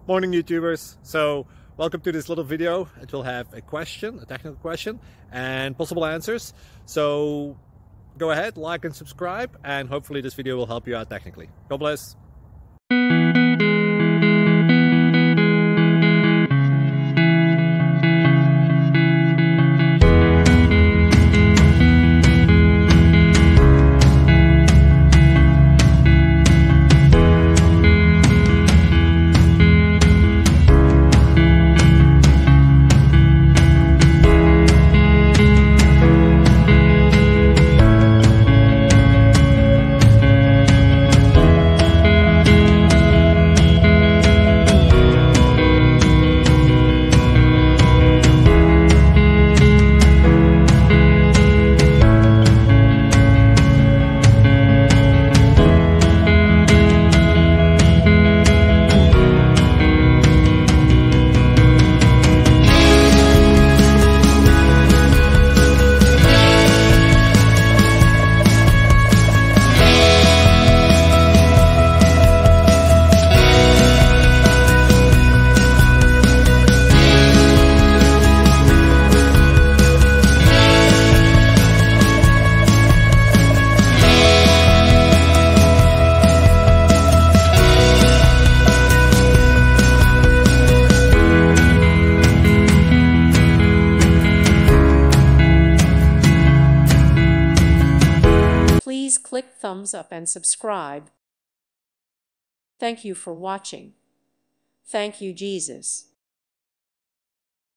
Morning YouTubers. So welcome to this little video. It will have a question, a technical question, and possible answers. So go ahead, like and subscribe, and hopefully this video will help you out technically. God bless. Please click thumbs up and subscribe. Thank you for watching. Thank you, Jesus.